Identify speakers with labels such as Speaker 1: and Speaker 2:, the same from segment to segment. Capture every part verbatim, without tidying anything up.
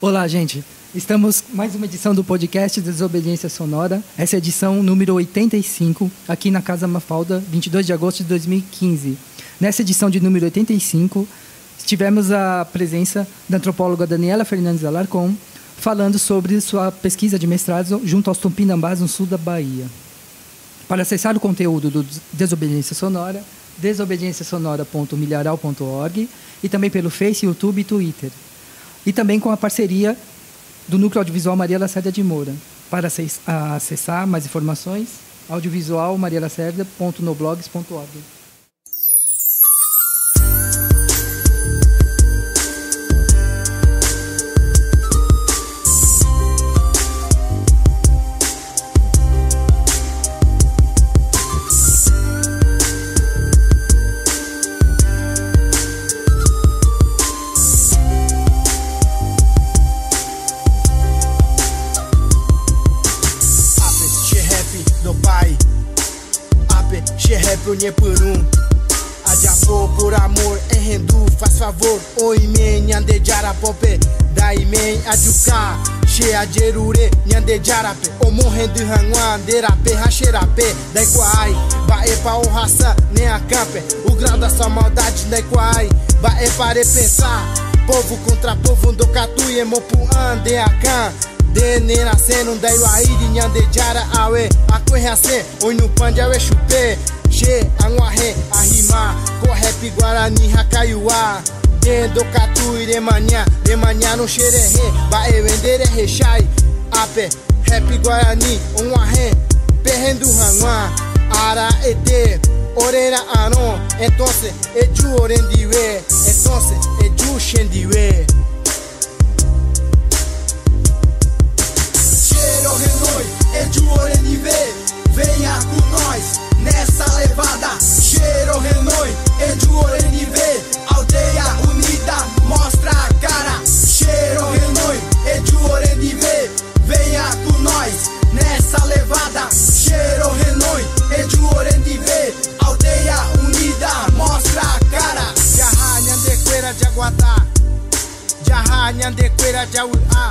Speaker 1: Olá, gente. Estamos mais uma edição do podcast Desobediência Sonora. Essa é a edição número oitenta e cinco, aqui na Casa Mafalda, vinte e dois de agosto de dois mil e quinze. Nessa edição de número oitenta e cinco, tivemos a presença da antropóloga Daniela Fernandes Alarcon, falando sobre sua pesquisa de mestrado junto aos Tupinambás, no sul da Bahia. Para acessar o conteúdo do Desobediência Sonora, desobediência sonora ponto milharal ponto org e também pelo Face, YouTube e Twitter. E também com a parceria do Núcleo Audiovisual Maria Lacerda de Moura. Para acessar mais informações, audiovisual maria lacerda ponto noblogs ponto org.
Speaker 2: Nye por um Adiapô por amor em rendu faz favor oi men nyande jarapope dai men ajuka she ajerure nyande jarape o morrendo hangwan derape hacherape dai quai vai pa o raça nem a campe o grau da sua maldade dai quai vai para pensar povo contra povo do catu e mopu ande a can de ne nascendo dai wai nyande jara awe a correace oi no pande awe chupe Che, anguahe, ahima, correp, guarani, hakaiuá Dendo catu e remanhã, remanhã no xerehe Bae vendere rechai, ape, rap, guarani, anguahe Perrendo ranguá, ara ete, orera anon Entonces, eju orendiwe, entonces, eju shendiwe Cheiro renoi, eju orendiwe, venha com nós nessa levada, cheiro renoi, edu orenive, aldeia unida, mostra a cara. Cheiro renoi, edu orenive, venha com nós, nessa levada. Cheiro renoi, edu orenive, aldeia unida, mostra a cara. Jaha nhandequeira de aguatá, jaha nhandequeira de auá,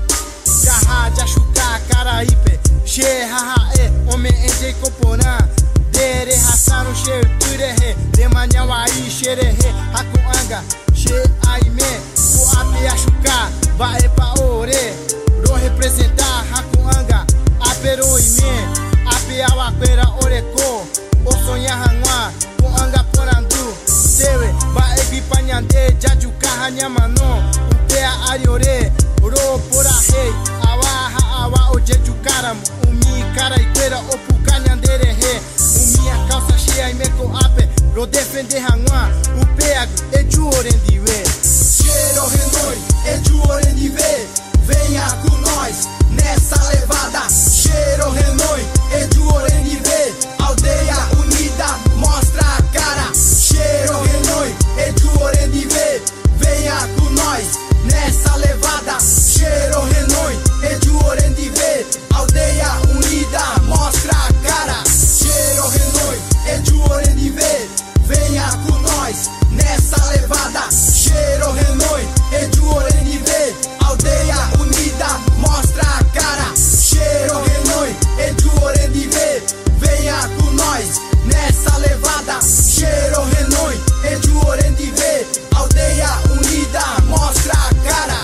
Speaker 2: jaha de achuca, caraípe, che haha e, homem ende coporã. Dere hasano she turehe de manyawa ai sherehe hakuanga she aime ku ape ashuka vai pa ore ro representar hakuanga apero ime ape awaquera oreko o sonha hangwa kuanga porandu tewe vai bipanyande jajuka hanyamano upea ariore ro pora rei awa ha awa o jejukaram umi cara iquera opukanyandere he minha calça cheia e meco ape Ro defender hangwa o peag eju orendiwe Cheiro renoi eju orendiwe venha com nós nessa levada Cheiro renoi eju orendiwe aldeia unida mostra a cara Cheiro renoi eju orendiwe venha com nós nessa levada Cheiro renoi eju orendiwe aldeia unida mostra a cara Cheiro renoi, edu orenive, venha com nós nessa levada. Cheiro renoi, edu orenive, aldeia unida, mostra a cara. Cheiro renoi, edu orenive, venha com nós nessa levada. Cheiro renoi, edu orenive, aldeia unida, mostra a cara.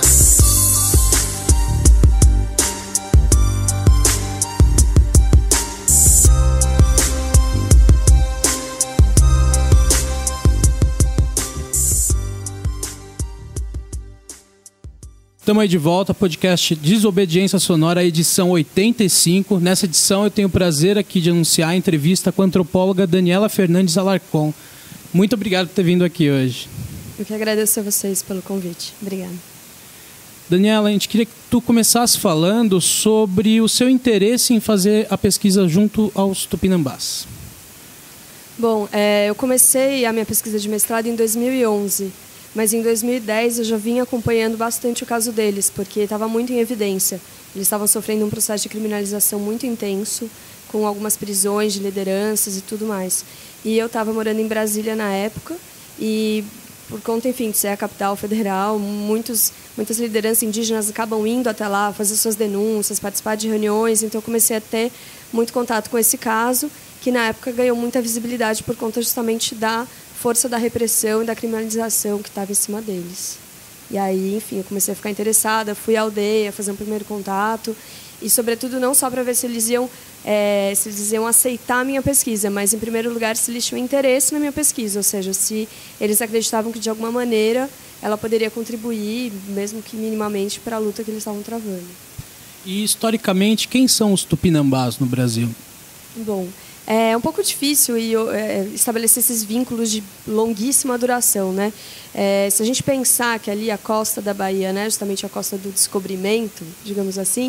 Speaker 3: Estamos aí de volta, podcast Desobediência Sonora, edição oitenta e cinco. Nessa edição eu tenho o prazer aqui de anunciar a entrevista com a antropóloga Daniela Fernandes Alarcon. Muito obrigado por ter vindo aqui hoje.
Speaker 4: Eu que agradeço a vocês pelo convite. Obrigada.
Speaker 3: Daniela, a gente queria que tu começasse falando sobre o seu interesse em fazer a pesquisa junto aos Tupinambás.
Speaker 4: Bom, é, eu comecei a minha pesquisa de mestrado em dois mil e onze. Mas em dois mil e dez eu já vinha acompanhando bastante o caso deles, porque estava muito em evidência. Eles estavam sofrendo um processo de criminalização muito intenso, com algumas prisões de lideranças e tudo mais. E eu estava morando em Brasília na época, e por conta, enfim, de ser a capital federal, muitos, muitas lideranças indígenas acabam indo até lá, fazer suas denúncias, participar de reuniões. Então, eu comecei a ter muito contato com esse caso, que na época ganhou muita visibilidade por conta justamente da força da repressão e da criminalização que estava em cima deles. E aí, enfim, eu comecei a ficar interessada, fui à aldeia fazer um primeiro contato, e, sobretudo, não só para ver se eles iam, é, se eles iam aceitar a minha pesquisa, mas, em primeiro lugar, se eles tinham interesse na minha pesquisa, ou seja, se eles acreditavam que, de alguma maneira, ela poderia contribuir, mesmo que minimamente, para a luta que eles estavam travando.
Speaker 3: E, historicamente, quem são os tupinambás no Brasil?
Speaker 4: Bom, é um pouco difícil e, é, estabelecer esses vínculos de longuíssima duração, né? É, se a gente pensar que ali a costa da Bahia, né, justamente a costa do descobrimento, digamos assim,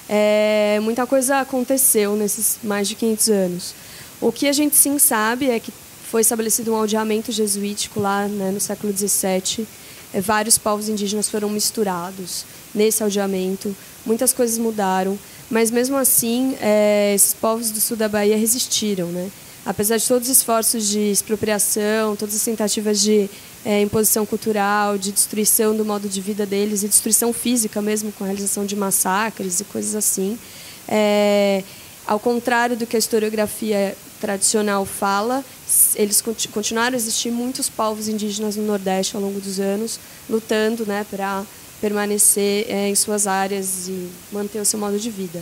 Speaker 4: é, muita coisa aconteceu nesses mais de quinhentos anos. O que a gente sim sabe é que foi estabelecido um aldeamento jesuítico lá, né, no século dezessete. É, vários povos indígenas foram misturados nesse aldeamento. Muitas coisas mudaram, mas mesmo assim, é, esses povos do sul da Bahia resistiram, né? Apesar de todos os esforços de expropriação, todas as tentativas de é, imposição cultural, de destruição do modo de vida deles e destruição física mesmo, com a realização de massacres e coisas assim, é, ao contrário do que a historiografia tradicional fala, eles continuaram a existir muitos povos indígenas no Nordeste ao longo dos anos, lutando, né, para permanecer é, em suas áreas e manter o seu modo de vida.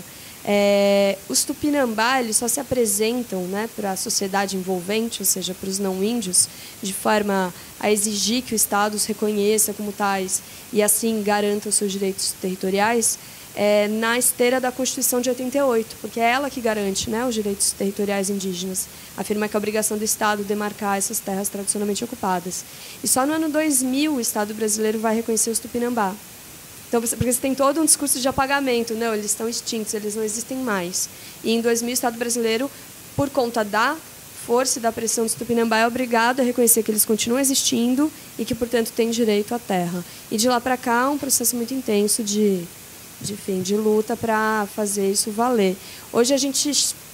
Speaker 4: É, os tupinambá eles só se apresentam, né, para a sociedade envolvente, ou seja, para os não índios, de forma a exigir que o Estado os reconheça como tais e assim garanta os seus direitos territoriais, é, na esteira da Constituição de oitenta e oito, porque é ela que garante, né, os direitos territoriais indígenas, afirma que é a obrigação do Estado demarcar essas terras tradicionalmente ocupadas. E só no ano dois mil o Estado brasileiro vai reconhecer os tupinambá. Então, porque você tem todo um discurso de apagamento, não, eles estão extintos, eles não existem mais. E em dois mil o Estado brasileiro, por conta da força e da pressão dos tupinambá, é obrigado a reconhecer que eles continuam existindo e que, portanto, têm direito à terra. E de lá para cá, um processo muito intenso de, de, enfim, de luta para fazer isso valer. Hoje a gente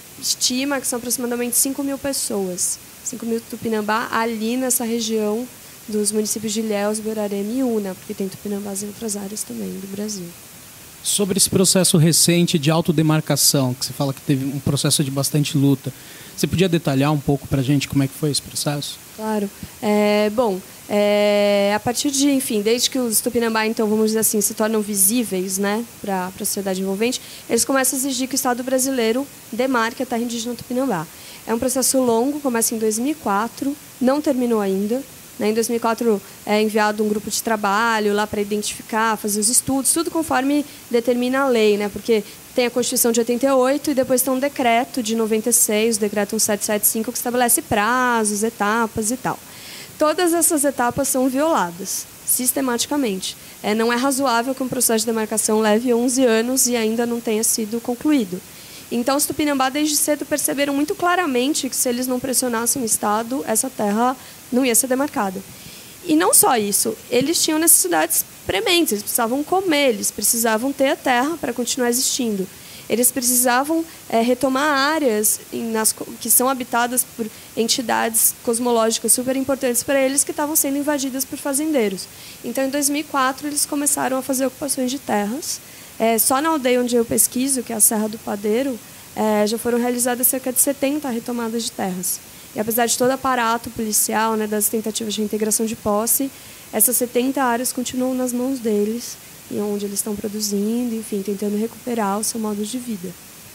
Speaker 4: estima que são aproximadamente cinco mil pessoas, cinco mil tupinambá ali nessa região dos municípios de Ilhéus, Borarema e Una, porque tem tupinambás em outras áreas também do Brasil.
Speaker 3: Sobre esse processo recente de autodemarcação, que você fala que teve um processo de bastante luta, você podia detalhar um pouco para a gente como é que foi esse processo?
Speaker 4: Claro. É, bom, é, a partir de, enfim, desde que os tupinambá, então, vamos dizer assim, se tornam visíveis, né, para a sociedade envolvente, eles começam a exigir que o Estado brasileiro demarque a terra indígena tupinambá. É um processo longo, começa em dois mil e quatro, não terminou ainda. Em dois mil e quatro é enviado um grupo de trabalho lá para identificar, fazer os estudos, tudo conforme determina a lei, né? Porque tem a Constituição de oitenta e oito e depois tem um decreto de noventa e seis, o decreto mil setecentos e setenta e cinco, que estabelece prazos, etapas e tal. Todas essas etapas são violadas, sistematicamente. É, não é razoável que um processo de demarcação leve onze anos e ainda não tenha sido concluído. Então, os tupinambá, desde cedo, perceberam muito claramente que, se eles não pressionassem o Estado, essa terra não ia ser demarcada. E não só isso, eles tinham necessidades prementes, eles precisavam comer, eles precisavam ter a terra para continuar existindo. Eles precisavam é, retomar áreas em, nas, que são habitadas por entidades cosmológicas super importantes para eles, que estavam sendo invadidas por fazendeiros. Então, em dois mil e quatro, eles começaram a fazer ocupações de terras. É, só na aldeia onde eu pesquiso, que é a Serra do Padeiro, é, já foram realizadas cerca de setenta retomadas de terras. E apesar de todo o aparato policial, né, das tentativas de reintegração de posse, essas setenta áreas continuam nas mãos deles, e onde eles estão produzindo, enfim, tentando recuperar o seu modo de vida.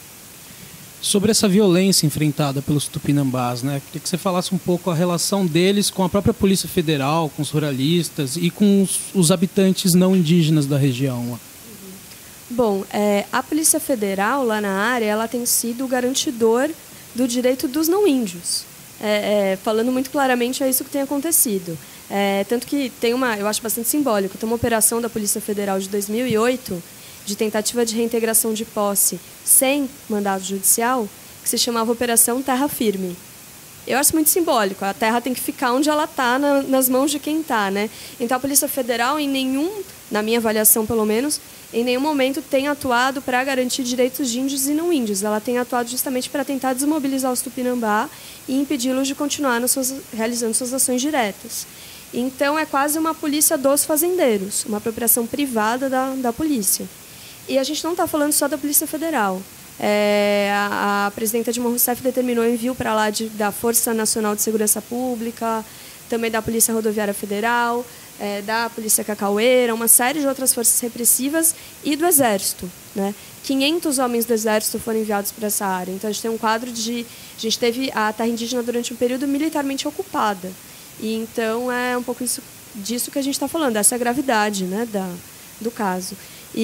Speaker 3: Sobre essa violência enfrentada pelos tupinambás, né, queria que você falasse um pouco a relação deles com a própria Polícia Federal, com os ruralistas e com os, os habitantes não indígenas da região.
Speaker 4: Bom, é, a Polícia Federal lá na área, ela tem sido o garantidor do direito dos não índios. É, é, falando muito claramente, é isso que tem acontecido. É, tanto que tem uma, eu acho bastante simbólico, tem uma operação da Polícia Federal de dois mil e oito, de tentativa de reintegração de posse sem mandato judicial, que se chamava Operação Terra Firme. Eu acho muito simbólico, a terra tem que ficar onde ela está, na, nas mãos de quem está, né? Então, a Polícia Federal, em nenhum, na minha avaliação pelo menos, em nenhum momento tem atuado para garantir direitos de índios e não índios. Ela tem atuado justamente para tentar desmobilizar os tupinambá e impedi-los de continuar nas suas, realizando suas ações diretas. Então, é quase uma polícia dos fazendeiros, uma apropriação privada da, da polícia. E a gente não está falando só da Polícia Federal. É, a, a presidenta Dilma Rousseff determinou envio para lá de, da Força Nacional de Segurança Pública, também da Polícia Rodoviária Federal, é, da Polícia Cacaueira, uma série de outras forças repressivas e do Exército, né? quinhentos homens do Exército foram enviados para essa área. Então, a gente tem um quadro de... A gente teve a terra indígena durante um período militarmente ocupada. E, então, é um pouco isso, disso que a gente está falando, essa é a gravidade, né, da, do caso.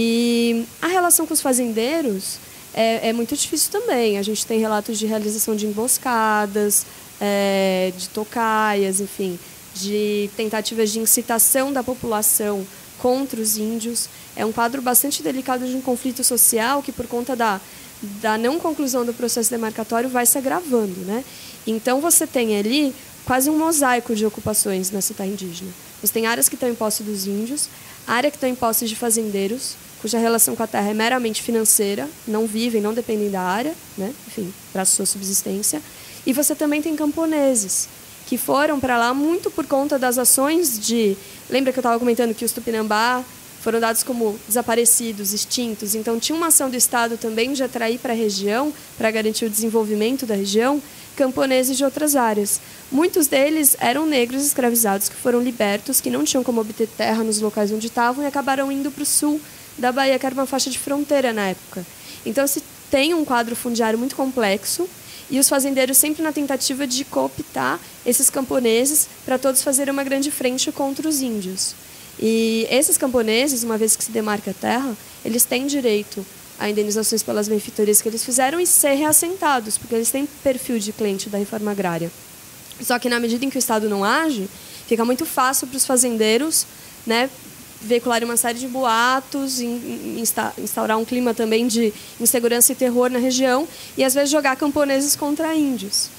Speaker 4: E a relação com os fazendeiros é, é muito difícil também. A gente tem relatos de realização de emboscadas, é, de tocaias, enfim, de tentativas de incitação da população contra os índios. É um quadro bastante delicado de um conflito social que, por conta da, da não conclusão do processo demarcatório, vai se agravando, né? Então, você tem ali quase um mosaico de ocupações nessa terra indígena. Você tem áreas que estão em posse dos índios, área que estão em posse de fazendeiros, cuja relação com a terra é meramente financeira, não vivem, não dependem da área, né? Enfim, para a sua subsistência. E você também tem camponeses, que foram para lá muito por conta das ações de... Lembra que eu estava comentando que os Tupinambá foram dados como desaparecidos, extintos? Então, tinha uma ação do Estado também de atrair para a região, para garantir o desenvolvimento da região, camponeses de outras áreas. Muitos deles eram negros escravizados que foram libertos, que não tinham como obter terra nos locais onde estavam e acabaram indo para o sul da Bahia, que era uma faixa de fronteira na época. Então, se tem um quadro fundiário muito complexo, e os fazendeiros sempre na tentativa de cooptar esses camponeses para todos fazerem uma grande frente contra os índios. E esses camponeses, uma vez que se demarca a terra, eles têm direito a indenizações pelas benfeitorias que eles fizeram e ser reassentados, porque eles têm perfil de cliente da reforma agrária. Só que, na medida em que o Estado não age, fica muito fácil para os fazendeiros, né, veicular uma série de boatos, instaurar um clima também de insegurança e terror na região e, às vezes, jogar camponeses contra índios.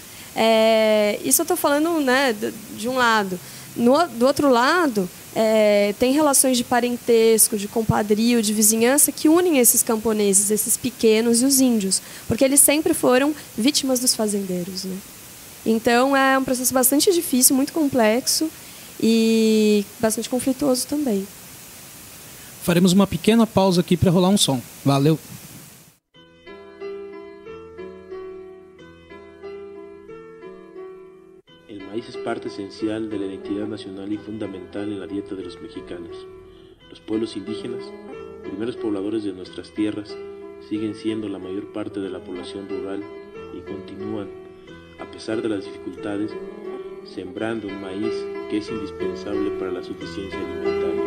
Speaker 4: É, isso eu estou falando, né, de um lado. No, do outro lado, é, tem relações de parentesco, de compadrio, de vizinhança que unem esses camponeses, esses pequenos e os índios, porque eles sempre foram vítimas dos fazendeiros, né? Então, é um processo bastante difícil, muito complexo e bastante conflituoso também.
Speaker 3: Faremos uma pequena pausa aqui para rolar um som. Valeu!
Speaker 5: El maíz es parte esencial de la identidad nacional y fundamental en la dieta de los mexicanos. Los pueblos indígenas, primeros pobladores de nuestras tierras, siguen siendo la mayor parte de la población rural y continúan, a pesar de las dificultades, sembrando un maíz que es indispensable para la suficiencia alimentaria.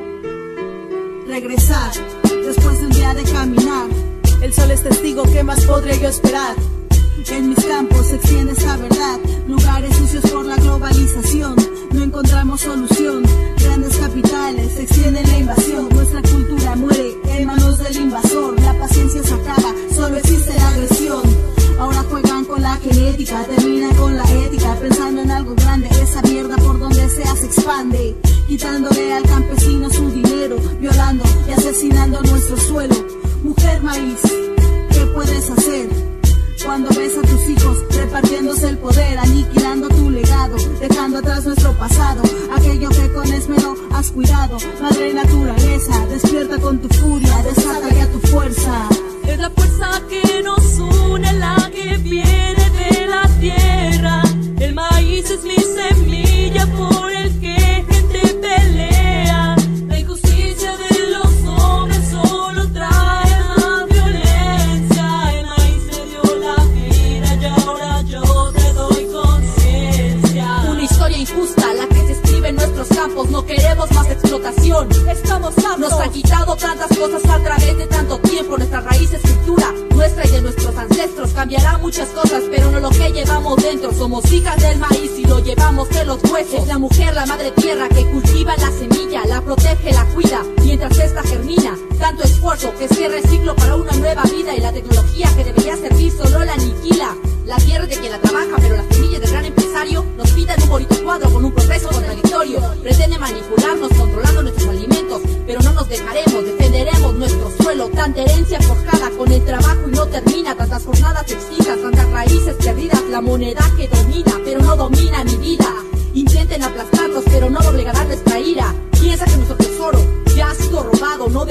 Speaker 6: Regresar, después de un día de caminar, el sol es testigo, ¿qué más podré yo esperar? En mis campos se extiende esa verdad, lugares sucios por la globalización, no encontramos solución, grandes capitales extienden la invasión, nuestra cultura muere en manos del invasor, la paciencia se acaba, solo existe la agresión. Ahora juegan con la genética, terminan con la ética, pensando en algo grande, esa mierda por donde sea se expande, quitándole al campesino su dinero, violando y asesinando nuestro suelo. Mujer maíz, ¿qué puedes hacer? Cuando ves a tus hijos repartiéndose el poder, aniquilando tu legado, dejando atrás nuestro pasado, aquello que con esmero has cuidado. Madre naturaleza, despierta con tu furia, desata ya tu fuerza.
Speaker 7: Es la fuerza que nos une, la que viene de la tierra. El maíz es mi semilla por el que gente pelea. La injusticia de los hombres solo trae la violencia. El maíz me dio la vida y ahora yo te doy conciencia.
Speaker 8: Una historia injusta, la que se escribe en nuestros campos. No queremos más explotación. Estamos hartos. Nos han quitado tantas cosas a través de tanto tiempo. Nuestras raíces, cultura nuestra y de nuestros ancestros. Cambiará muchas cosas, pero no lo que llevamos dentro. Somos hijas del maíz y lo llevamos de los huesos. Es la mujer, la madre tierra, que cultiva la semilla, la protege, la cuida, mientras esta germina. Tanto esfuerzo que cierre ciclo para una nueva vida, y la tecnología que debería servir solo la aniquila. La tierra es de quien la trabaja, pero las semillas del gran empresario nos pintan un bonito cuadro con un proceso contradictorio. Pretende manipularnos controlando nuestros alimentos, pero no nos dejaremos, defenderemos nuestro suelo. Tanta herencia forjada con el trabajo y no termina, tantas jornadas extintas, tantas raíces perdidas. La moneda que domina, pero no domina mi vida. Intenten aplastarnos, pero no doblegarán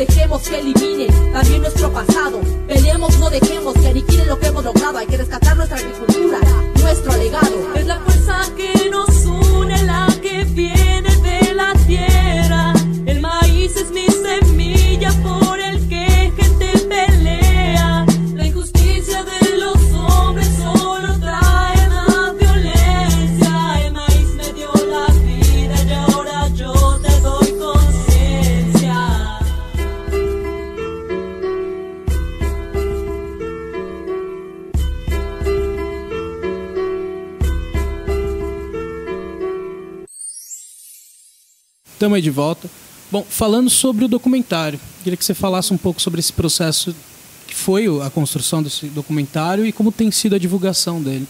Speaker 8: dejemos que eliminen también nuestro pasado. Peleemos, no dejemos que aniquilen lo que hemos logrado. Hay que rescatar nuestra agricultura, nuestro legado.
Speaker 7: Es la fuerza que nos une, la que viene de la tierra. El maíz es mi semilla por el que gente pelea. La injusticia de los hombres solo trae más violencia. El maíz me dio la vida y ahora yo te doy conciencia.
Speaker 3: Estamos aí de volta. Bom, falando sobre o documentário, queria que você falasse um pouco sobre esse processo que foi a construção desse documentário e como tem sido a divulgação dele.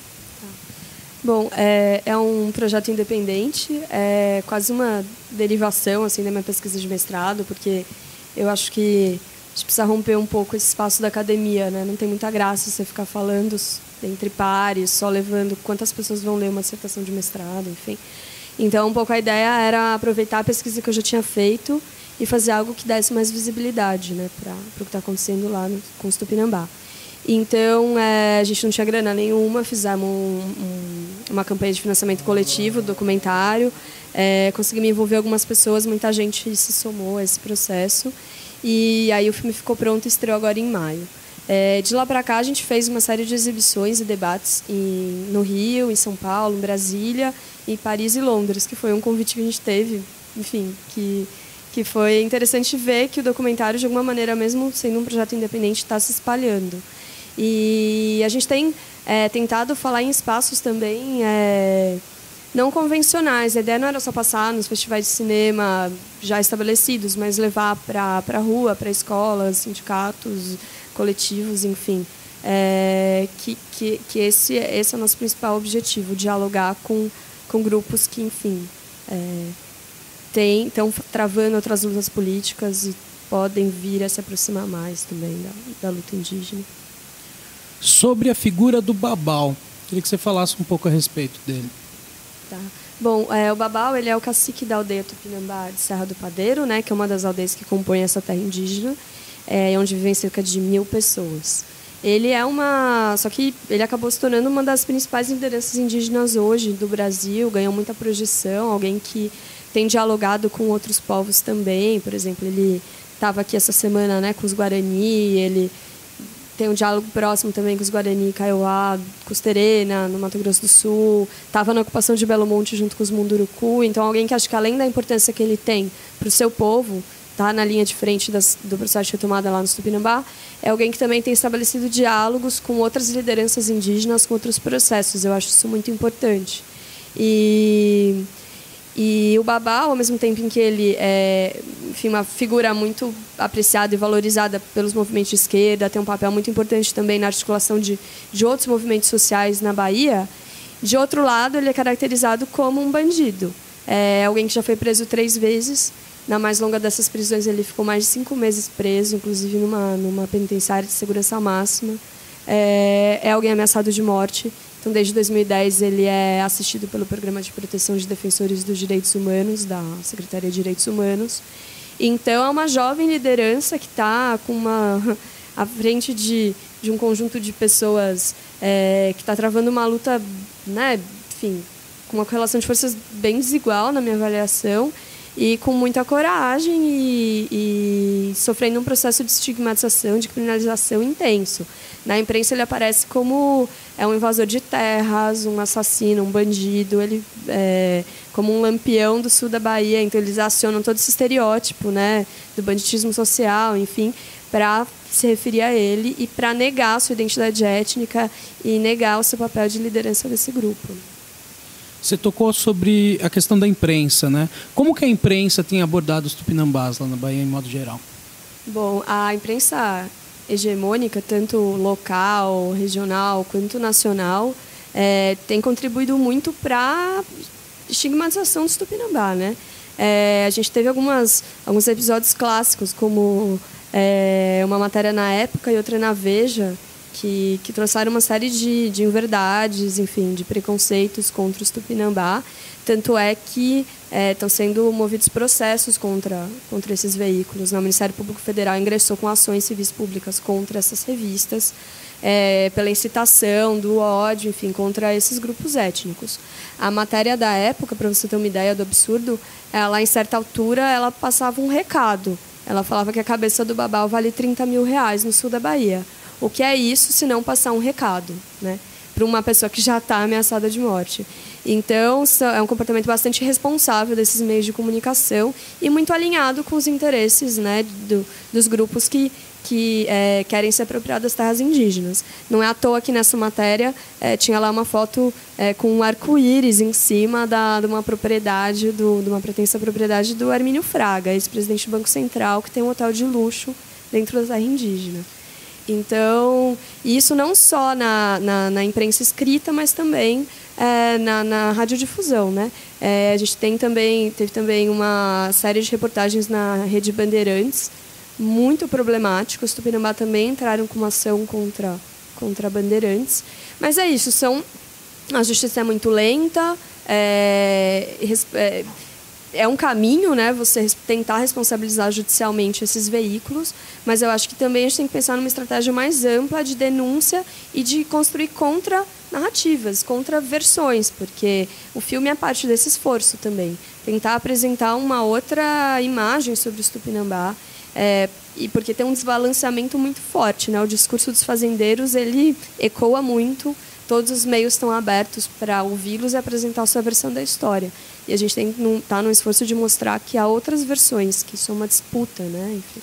Speaker 4: Bom, é, é um projeto independente, é quase uma derivação assim, da minha pesquisa de mestrado, porque eu acho que a gente precisa romper um pouco esse espaço da academia, né? Não tem muita graça você ficar falando entre pares, só levando quantas pessoas vão ler uma dissertação de mestrado, enfim. Então, um pouco a ideia era aproveitar a pesquisa que eu já tinha feito e fazer algo que desse mais visibilidade, né, para o que está acontecendo lá no, com os Tupinambá. Então, é, a gente não tinha grana nenhuma, fizemos um, um, uma campanha de financiamento coletivo do documentário, é, consegui me envolver algumas pessoas, muita gente se somou a esse processo, e aí o filme ficou pronto e estreou agora em maio. É, de lá para cá, a gente fez uma série de exibições e debates em, no Rio, em São Paulo, em Brasília, em Paris e Londres, que foi um convite que a gente teve, enfim, que, que foi interessante ver que o documentário, de alguma maneira, mesmo sendo um projeto independente, está se espalhando. E a gente tem é, tentado falar em espaços também é, não convencionais. A ideia não era só passar nos festivais de cinema já estabelecidos, mas levar para a rua, para escolas, sindicatos, coletivos, enfim. É, que que, que esse, esse é o nosso principal objetivo, dialogar com, com grupos que, enfim, é, tem, estão travando outras lutas políticas e podem vir a se aproximar mais também da, da luta indígena.
Speaker 3: Sobre a figura do Babau, queria que você falasse um pouco a respeito dele.
Speaker 4: Tá. Bom, é, o Babau ele é o cacique da aldeia Tupinambá de Serra do Padeiro, né, que é uma das aldeias que compõem essa terra indígena, é, onde vivem cerca de mil pessoas. Ele é uma, só que ele acabou se tornando uma das principais lideranças indígenas hoje do Brasil, ganhou muita projeção, alguém que tem dialogado com outros povos também. Por exemplo, ele estava aqui essa semana, né, com os Guarani, ele tem um diálogo próximo também com os Guarani, Kaiowá, Custerena, no Mato Grosso do Sul, estava na ocupação de Belo Monte junto com os Munduruku. Então, alguém que acho que, além da importância que ele tem para o seu povo, está na linha de frente das, do processo de retomada lá no Tupinambá, é alguém que também tem estabelecido diálogos com outras lideranças indígenas, com outros processos. Eu acho isso muito importante. E, e o Babau, ao mesmo tempo em que ele é, enfim, uma figura muito apreciada e valorizada pelos movimentos de esquerda, tem um papel muito importante também na articulação de, de outros movimentos sociais na Bahia, de outro lado, ele é caracterizado como um bandido. É alguém que já foi preso três vezes. Na mais longa dessas prisões, ele ficou mais de cinco meses preso, inclusive numa, numa penitenciária de segurança máxima. É, é alguém ameaçado de morte. Então, desde dois mil e dez, ele é assistido pelo Programa de Proteção de Defensores dos Direitos Humanos, da Secretaria de Direitos Humanos. Então, é uma jovem liderança que está com uma, à frente de, de um conjunto de pessoas é, que está travando uma luta, né, enfim, com uma correlação de forças bem desigual, na minha avaliação, e com muita coragem e, e sofrendo um processo de estigmatização, de criminalização intenso. Na imprensa ele aparece como é um invasor de terras, um assassino, um bandido, ele é como um lampião do sul da Bahia. Então eles acionam todo esse estereótipo, né, do banditismo social, enfim, para se referir a ele e para negar a sua identidade étnica e negar o seu papel de liderança desse grupo.
Speaker 3: Você tocou sobre a questão da imprensa, né? Como que a imprensa tem abordado os tupinambás lá na Bahia, em modo geral?
Speaker 4: Bom, a imprensa hegemônica, tanto local, regional, quanto nacional, é, tem contribuído muito para a estigmatização dos tupinambá, né? É, a gente teve algumas, alguns episódios clássicos, como é, uma matéria na Época e outra na Veja, que, que trouxeram uma série de, de inverdades, enfim, de preconceitos contra os Tupinambá. Tanto é que estão é, sendo movidos processos contra, contra esses veículos. O Ministério Público Federal ingressou com ações civis públicas contra essas revistas, é, pela incitação do ódio, enfim, contra esses grupos étnicos. A matéria da época, para você ter uma ideia do absurdo, ela, em certa altura, ela passava um recado. Ela falava que a cabeça do Babau vale trinta mil reais no sul da Bahia. O que é isso se não passar um recado, né, para uma pessoa que já está ameaçada de morte? Então, é um comportamento bastante irresponsável desses meios de comunicação e muito alinhado com os interesses, né, do, dos grupos que, que é, querem se apropriar das terras indígenas. Não é à toa que nessa matéria é, tinha lá uma foto é, com um arco-íris em cima da, de uma propriedade, do, de uma pretensa propriedade do Hermínio Fraga, ex-presidente do Banco Central, que tem um hotel de luxo dentro da terra indígena. Então, isso não só na, na, na imprensa escrita, mas também é, na, na radiodifusão, né? É, a gente tem também, teve também uma série de reportagens na Rede Bandeirantes, muito problemáticos. Os Tupinambá também entraram com uma ação contra, contra Bandeirantes. Mas é isso, são, a justiça é muito lenta, é, é, é um caminho, né, você tentar responsabilizar judicialmente esses veículos, mas eu acho que também a gente tem que pensar numa estratégia mais ampla de denúncia e de construir contra-narrativas, contra-versões, porque o filme é parte desse esforço também. Tentar apresentar uma outra imagem sobre os Tupinambá, é, e porque tem um desbalanceamento muito forte, né? O discurso dos fazendeiros, ele ecoa muito, todos os meios estão abertos para ouvi-los e apresentar a sua versão da história. E a gente tem que estar num esforço de mostrar que há outras versões, que isso é uma disputa, né? Enfim.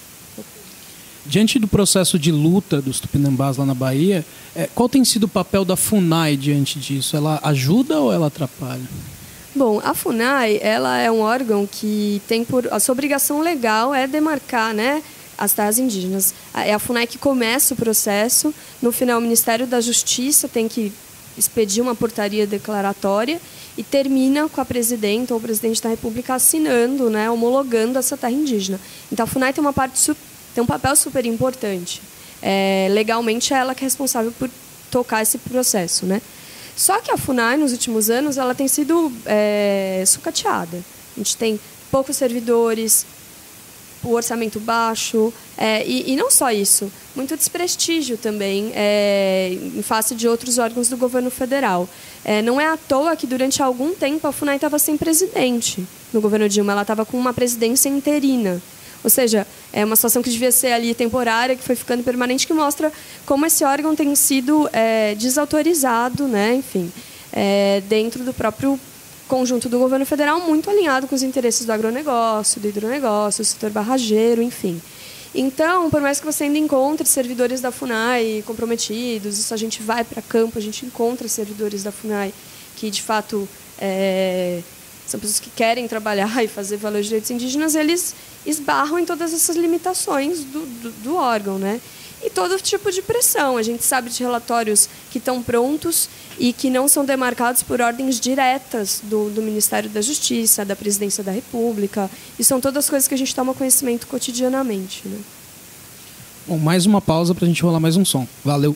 Speaker 3: Diante do processo de luta dos Tupinambás lá na Bahia, qual tem sido o papel da FUNAI diante disso? Ela ajuda ou ela atrapalha?
Speaker 4: Bom, a FUNAI, ela é um órgão que tem por... A sua obrigação legal é demarcar, né, as terras indígenas. É a FUNAI que começa o processo. No final, o Ministério da Justiça tem que expedir uma portaria declaratória e termina com a presidenta ou o presidente da República assinando, né, homologando essa terra indígena. Então, a FUNAI tem uma parte, tem um papel super importante. É, legalmente, é ela que é responsável por tocar esse processo, né? Só que a FUNAI, nos últimos anos, ela tem sido é, sucateada. A gente tem poucos servidores, o orçamento baixo, é, e, e não só isso, muito desprestígio também é, em face de outros órgãos do governo federal. É, não é à toa que, durante algum tempo, a FUNAI estava sem presidente no governo Dilma, ela estava com uma presidência interina. Ou seja, é uma situação que devia ser ali temporária, que foi ficando permanente, que mostra como esse órgão tem sido é, desautorizado, né? Enfim, é, dentro do próprio conjunto do governo federal, muito alinhado com os interesses do agronegócio, do hidronegócio, do setor barrageiro, enfim. Então, por mais que você ainda encontre servidores da FUNAI comprometidos, isso a gente vai para campo, a gente encontra servidores da FUNAI que, de fato, é, são pessoas que querem trabalhar e fazer valer os direitos indígenas, eles esbarram em todas essas limitações do, do, do órgão, né? E todo tipo de pressão. A gente sabe de relatórios que estão prontos e que não são demarcados por ordens diretas do, do Ministério da Justiça, da Presidência da República. E são todas coisas que a gente toma conhecimento cotidianamente, né?
Speaker 3: Bom, mais uma pausa para a gente rolar mais um som. Valeu!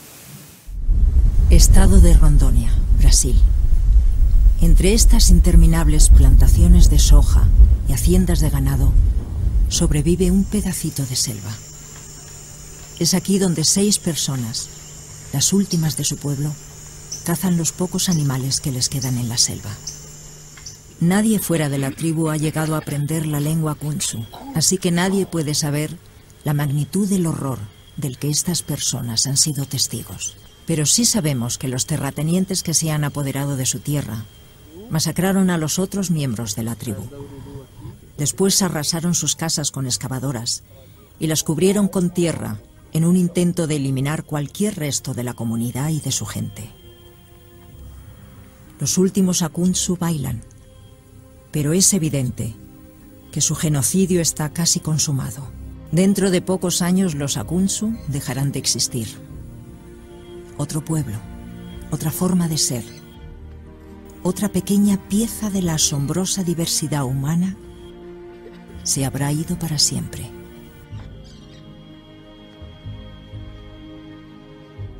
Speaker 9: Estado de Rondônia, Brasil. Entre estas interminables plantaciones de soja y haciendas de ganado, sobrevive un pedacito de selva. Es aquí donde seis personas, las últimas de su pueblo, cazan los pocos animales que les quedan en la selva. Nadie fuera de la tribu ha llegado a aprender la lengua Kunzu, así que nadie puede saber la magnitud del horror del que estas personas han sido testigos. Pero sí sabemos que los terratenientes que se han apoderado de su tierra masacraron a los otros miembros de la tribu. Después arrasaron sus casas con excavadoras y las cubrieron con tierra en un intento de eliminar cualquier resto de la comunidad y de su gente. Los últimos Akunzu bailan, pero es evidente que su genocidio está casi consumado. Dentro de pocos años los Akunzu dejarán de existir. Otro pueblo, otra forma de ser, otra pequeña pieza de la asombrosa diversidad humana se habrá ido para siempre.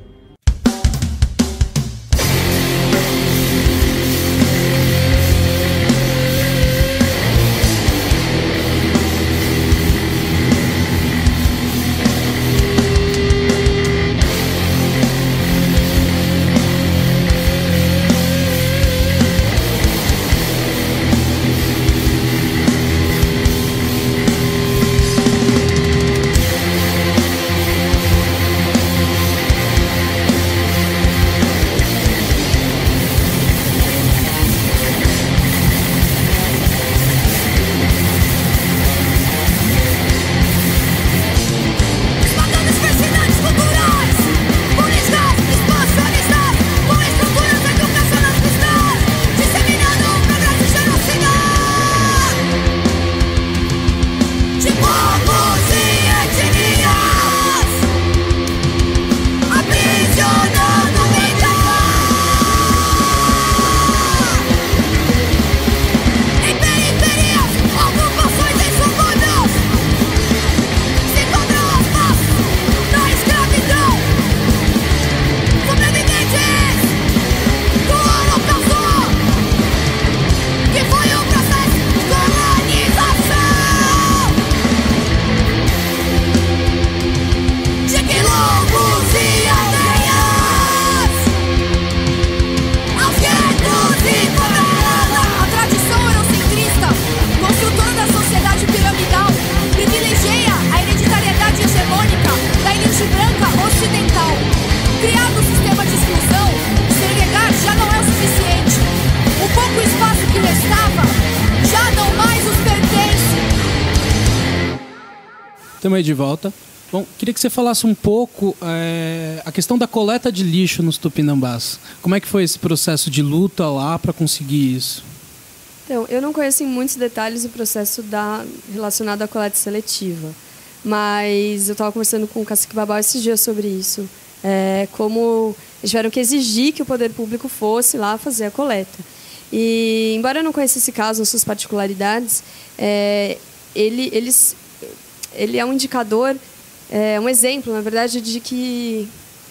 Speaker 3: Estamos aí de volta. Bom, queria que você falasse um pouco é, a questão da coleta de lixo nos Tupinambás. Como é que foi esse processo de luta lá para conseguir isso?
Speaker 4: Então, eu não conheço em muitos detalhes o processo da, relacionado à coleta seletiva, mas eu estava conversando com o Cacique Babau esses dias sobre isso. É, como eles tiveram que exigir que o poder público fosse lá fazer a coleta. E, embora eu não conheça esse caso, as suas particularidades, é, ele, eles, ele é um indicador, é um exemplo, na verdade, de que...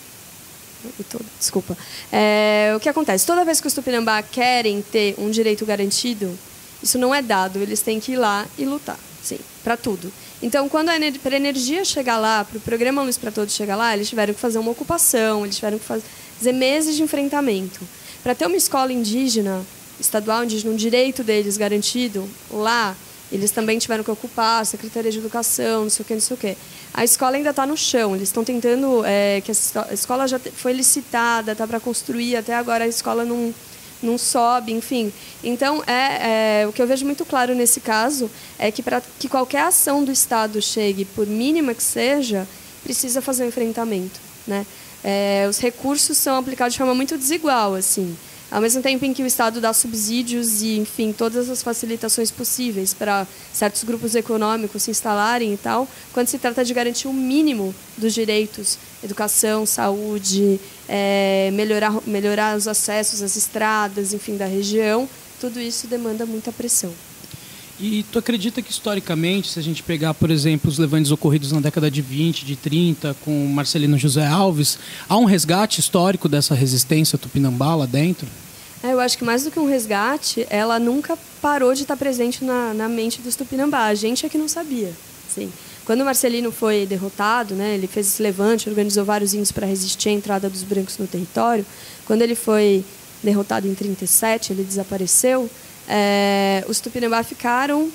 Speaker 4: Desculpa. É, o que acontece? Toda vez que os Tupinambá querem ter um direito garantido, isso não é dado, eles têm que ir lá e lutar, sim, para tudo. Então, quando a para a energia chegar lá, para o programa Luz para Todos chegar lá, eles tiveram que fazer uma ocupação, eles tiveram que fazer meses de enfrentamento. Para ter uma escola indígena, estadual indígena, um direito deles garantido lá, eles também tiveram que ocupar a Secretaria de Educação, não sei o quê, não sei o quê. A escola ainda está no chão, eles estão tentando... É, que a escola já foi licitada, está para construir, até agora a escola não, não sobe, enfim. Então, é, é, o que eu vejo muito claro nesse caso é que para que qualquer ação do Estado chegue, por mínima que seja, precisa fazer um enfrentamento, né? É, os recursos são aplicados de forma muito desigual, assim. Ao mesmo tempo em que o Estado dá subsídios e, enfim, todas as facilitações possíveis para certos grupos econômicos se instalarem e tal, quando se trata de garantir o mínimo dos direitos, educação, saúde, é, melhorar, melhorar os acessos às estradas, enfim, da região, tudo isso demanda muita pressão.
Speaker 3: E tu acredita que, historicamente, se a gente pegar, por exemplo, os levantes ocorridos na década de vinte, de trinta, com Marcelino José Alves, há um resgate histórico dessa resistência tupinambá lá dentro?
Speaker 4: É, eu acho que mais do que um resgate, ela nunca parou de estar presente na, na mente dos Tupinambá. A gente é que não sabia. Sim. Quando o Marcelino foi derrotado, né, ele fez esse levante, organizou vários índios para resistir à entrada dos brancos no território. Quando ele foi derrotado em trinta e sete, ele desapareceu, é, os Tupinambá ficaram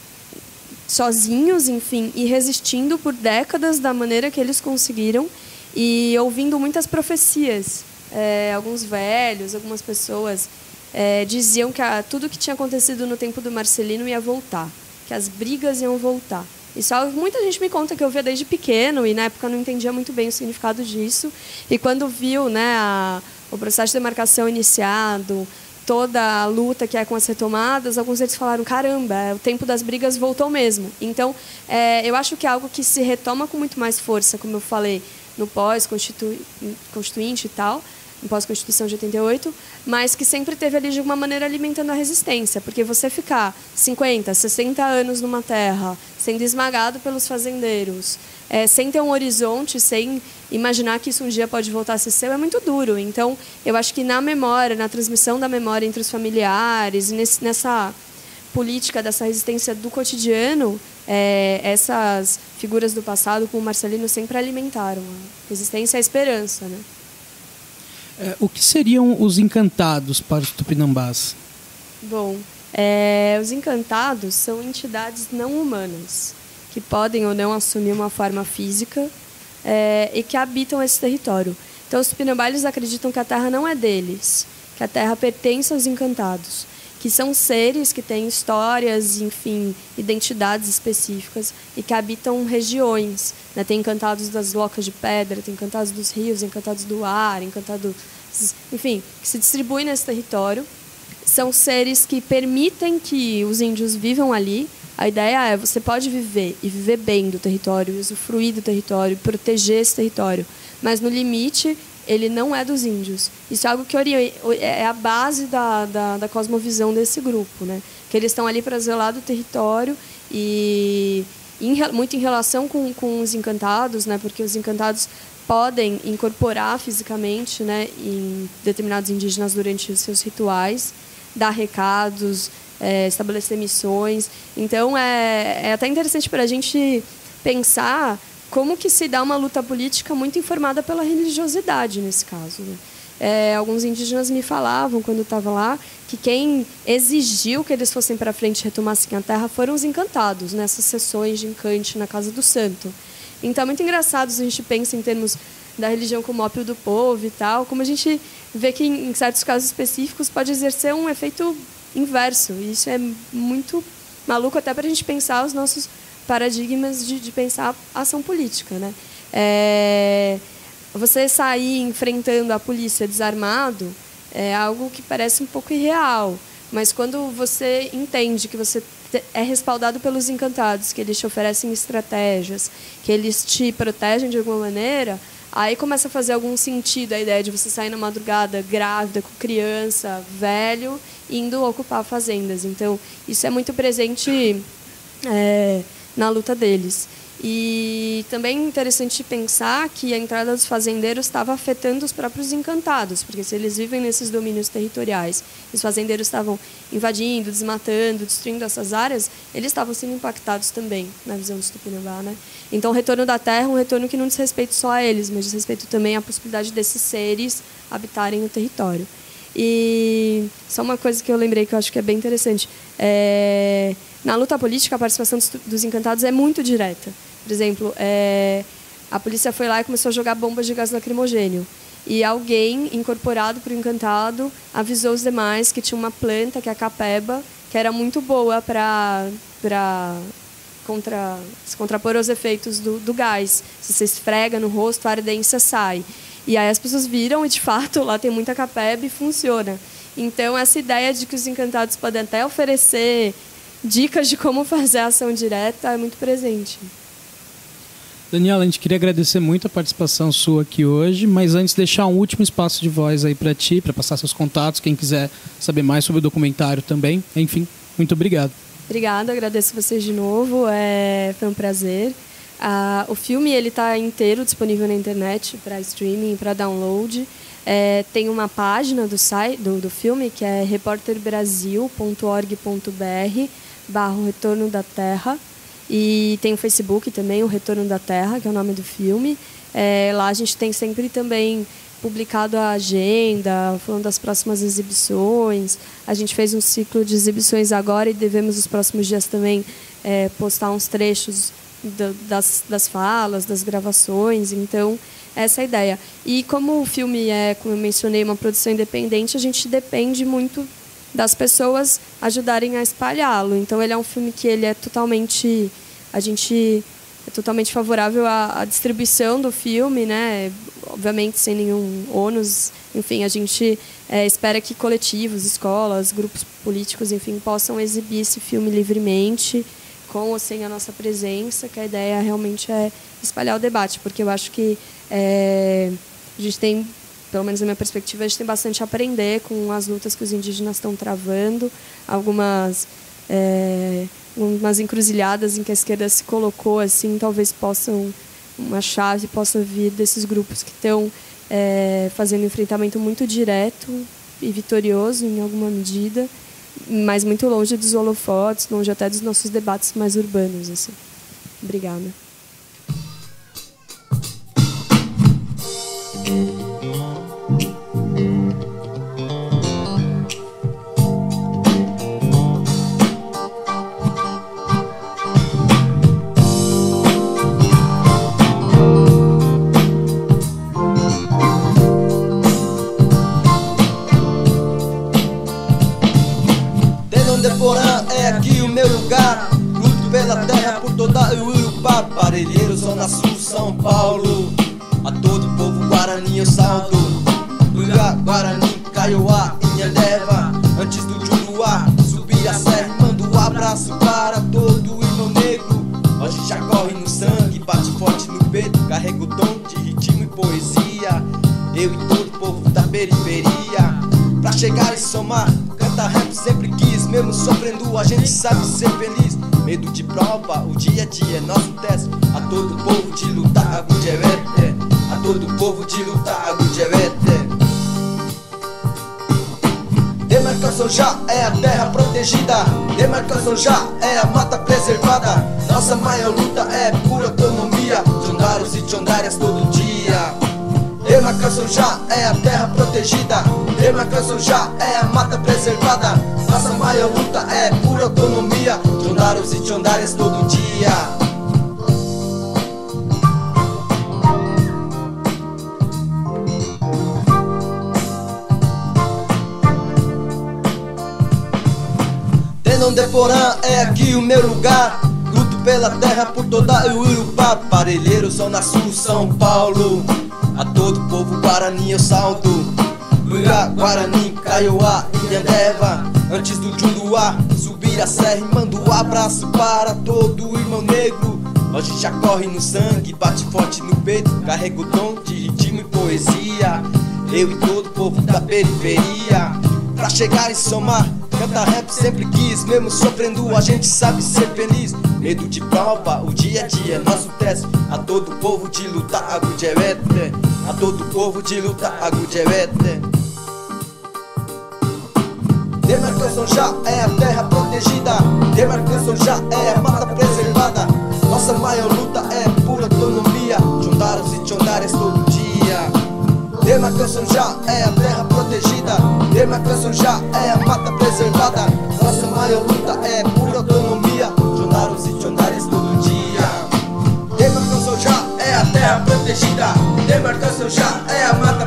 Speaker 4: sozinhos, enfim, e resistindo por décadas da maneira que eles conseguiram e ouvindo muitas profecias. É, alguns velhos, algumas pessoas é, diziam que a, tudo que tinha acontecido no tempo do Marcelino ia voltar, que as brigas iam voltar. Isso é algo que muita gente me conta que eu via desde pequeno e na época não entendia muito bem o significado disso. E quando viu, né, a, o processo de demarcação iniciado, toda a luta que é com as retomadas, alguns deles falaram, caramba, o tempo das brigas voltou mesmo. Então, é, eu acho que é algo que se retoma com muito mais força, como eu falei, no pós-constituinte e tal, no pós-Constituição de oitenta e oito, mas que sempre teve ali, de alguma maneira, alimentando a resistência. Porque você ficar cinquenta, sessenta anos numa terra, sendo esmagado pelos fazendeiros, é, sem ter um horizonte, sem imaginar que isso um dia pode voltar a ser seu, é muito duro. Então, eu acho que na memória, na transmissão da memória entre os familiares, nesse, nessa política dessa resistência do cotidiano, é, essas figuras do passado, como o Marcelino, sempre alimentaram a resistência e a esperança, né?
Speaker 3: É, o que seriam os encantados para os tupinambás?
Speaker 4: Bom, é, os encantados são entidades não humanas, que podem ou não assumir uma forma física é, e que habitam esse território. Então, os tupinambás eles acreditam que a terra não é deles, que a terra pertence aos encantados, que são seres que têm histórias, enfim, identidades específicas e que habitam regiões, né? Tem encantados das locas de pedra, tem encantados dos rios, encantados do ar, encantados, enfim, que se distribuem nesse território. São seres que permitem que os índios vivam ali. A ideia é você pode viver e viver bem do território, usufruir do território, proteger esse território, mas no limite ele não é dos índios. Isso é algo que é a base da, da, da cosmovisão desse grupo, né? Que eles estão ali para zelar do território e em, muito em relação com, com os encantados, né? Porque os encantados podem incorporar fisicamente, né, em determinados indígenas durante os seus rituais, dar recados, é, estabelecer missões. Então, é, é até interessante para a gente pensar como que se dá uma luta política muito informada pela religiosidade, nesse caso, né? É, alguns indígenas me falavam, quando eu estava lá, que quem exigiu que eles fossem para frente e retomassem a terra foram os encantados, nessas sessões de encante na Casa do Santo. Então, é muito engraçado se a gente pensa em termos da religião como ópio do povo e tal, como a gente vê que, em certos casos específicos, pode exercer um efeito inverso. E isso é muito maluco até para a gente pensar os nossos paradigmas de, de pensar ação política, né? É, você sair enfrentando a polícia desarmado é algo que parece um pouco irreal, mas quando você entende que você é respaldado pelos encantados, que eles te oferecem estratégias, que eles te protegem de alguma maneira, aí começa a fazer algum sentido a ideia de você sair na madrugada grávida, com criança, velho, indo ocupar fazendas. Então, isso é muito presente é, na luta deles. E também é interessante pensar que a entrada dos fazendeiros estava afetando os próprios encantados, porque se eles vivem nesses domínios territoriais, os fazendeiros estavam invadindo, desmatando, destruindo essas áreas, eles estavam sendo impactados também, na visão do Tupinambá, né? Então, o retorno da terra é um retorno que não diz respeito só a eles, mas diz respeito também à possibilidade desses seres habitarem o território. E só uma coisa que eu lembrei que eu acho que é bem interessante. É, na luta política, a participação dos, dos encantados é muito direta. Por exemplo, é, a polícia foi lá e começou a jogar bombas de gás lacrimogênio. E alguém, incorporado para o encantado, avisou os demais que tinha uma planta, que é a capeba, que era muito boa para contra, se contrapor aos efeitos do, do gás. Se você esfrega no rosto, a ardência sai. E aí as pessoas viram e, de fato, lá tem muita capeba e funciona. Então, essa ideia de que os encantados podem até oferecer dicas de como fazer a ação direta é muito presente.
Speaker 3: Daniela, a gente queria agradecer muito a participação sua aqui hoje, mas antes deixar um último espaço de voz aí para ti, para passar seus contatos, quem quiser saber mais sobre o documentário também. Enfim, muito obrigado.
Speaker 4: Obrigada, agradeço vocês de novo, é, foi um prazer. Ah, o filme ele está inteiro disponível na internet para streaming, para download. É, tem uma página do, site, do, do filme que é repórter brasil ponto org ponto br barra Retorno da Terra. E tem o Facebook também, o Retorno da Terra, que é o nome do filme. É, lá a gente tem sempre também publicado a agenda, falando das próximas exibições. A gente fez um ciclo de exibições agora e devemos, nos próximos dias, também é, postar uns trechos do, das, das falas, das gravações. Então, essa é a ideia. E como o filme é, como eu mencionei, uma produção independente, a gente depende muito das pessoas ajudarem a espalhá-lo. Então, ele é um filme que ele é totalmente... A gente é totalmente favorável à, à distribuição do filme, né? Obviamente, sem nenhum ônus. Enfim, a gente é, espera que coletivos, escolas, grupos políticos, enfim, possam exibir esse filme livremente, com ou sem a nossa presença, que a ideia realmente é espalhar o debate, porque eu acho que é, a gente tem... Pelo menos na minha perspectiva, a gente tem bastante a aprender com as lutas que os indígenas estão travando, algumas, é, umas encruzilhadas em que a esquerda se colocou, assim, talvez possam, uma chave possa vir desses grupos que estão é, fazendo um enfrentamento muito direto e vitorioso, em alguma medida, mas muito longe dos holofotes, longe até dos nossos debates mais urbanos. Assim. Obrigada.
Speaker 2: É aqui o meu lugar, luto pela terra por toda a Urupá, Parelheiro, Zona Sul, São Paulo. A todo o povo Guarani eu saldo, Uiá, Guarani, Kaiowá, Inhaleva. Antes do Juruá, subi a serra, mando um abraço para todo o irmão negro. Hoje já corre no sangue, bate forte no peito, carrego o dom de ritmo e poesia. Eu e todo o povo da periferia, pra chegar e somar, canta rap sempre quis, mesmo sofrendo a gente sabe ser feliz. Medo de prova, o dia a dia é nosso teste. A todo o povo de lutar, agudjevete. A todo o povo de lutar, agudjevete. Demarcação já é a terra protegida, demarcação já é a mata preservada. Nossa maior luta é por autonomia, Tchondaros e Tchondárias todo dia. Demarcação já é a terra protegida, demarcação já é a mata preservada. Nossa maior luta é por autonomia, Tchondaros e Tchondárias todo dia. Tenonde Porã é aqui o meu lugar, luto pela terra por toda o Urubá. Parelheiros, Zona Sul, São Paulo. A todo o povo Guarani eu salto. Luirá, Guarani, Kaiowá, Ilhandeva. Antes do Junduá, subir a serra e mando um abraço para todo o irmão negro. Hoje já corre no sangue, bate forte no peito. Carrego o dom de ritmo e poesia. Eu e todo o povo da periferia. Pra chegar e somar, canta rap sempre quis. Mesmo sofrendo a gente sabe ser feliz. Medo de prova, o dia a dia é nosso teste. A todo o povo de luta, agudjevete. A todo o povo de luta, agudjevete. Demarcação já é a terra protegida. Demarcação já é a mata preservada. Nossa maior luta é por autonomia. Chondaros e chondares todo dia. Demarcação já é a terra protegida. Demarcação já é a mata preservada. Nossa maior luta é por autonomia. Chondaros e chondares todo dia. Demarcação já é a terra protegida. Demarcação já é a mata